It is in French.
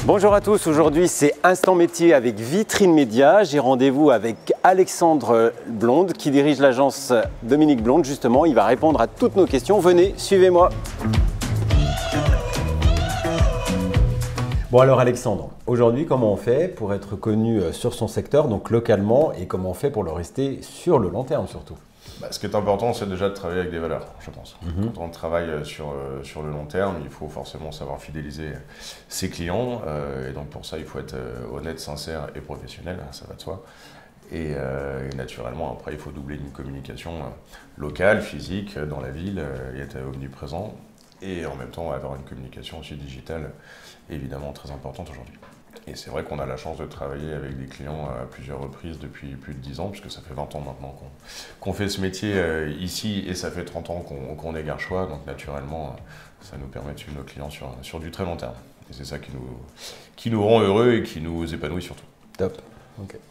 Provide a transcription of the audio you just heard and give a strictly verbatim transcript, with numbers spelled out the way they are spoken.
Bonjour à tous, aujourd'hui c'est Instant Métier avec Vitrine Média. J'ai rendez-vous avec Alexandre Blonde qui dirige l'agence Dominique Blonde. Justement, il va répondre à toutes nos questions. Venez, suivez-moi. Bon alors Alexandre, aujourd'hui comment on fait pour être connu sur son secteur, donc localement, et comment on fait pour le rester sur le long terme surtout? Bah, ce qui est important, c'est déjà de travailler avec des valeurs, je pense. Mm-hmm. Quand on travaille sur, euh, sur le long terme, il faut forcément savoir fidéliser ses clients. Euh, et donc pour ça, il faut être euh, honnête, sincère et professionnel, hein, ça va de soi. Et, euh, et naturellement, après, il faut doubler une communication euh, locale, physique, dans la ville, euh, et être omniprésent. Et en même temps, avoir une communication aussi digitale, évidemment très importante aujourd'hui. Et c'est vrai qu'on a la chance de travailler avec des clients à plusieurs reprises depuis plus de dix ans, puisque ça fait vingt ans maintenant qu'on qu'on fait ce métier euh, ici, et ça fait trente ans qu'on qu'on est Garchois, donc naturellement, ça nous permet de suivre nos clients sur, sur du très long terme. Et c'est ça qui nous, qui nous rend heureux et qui nous épanouit surtout. Top. Ok.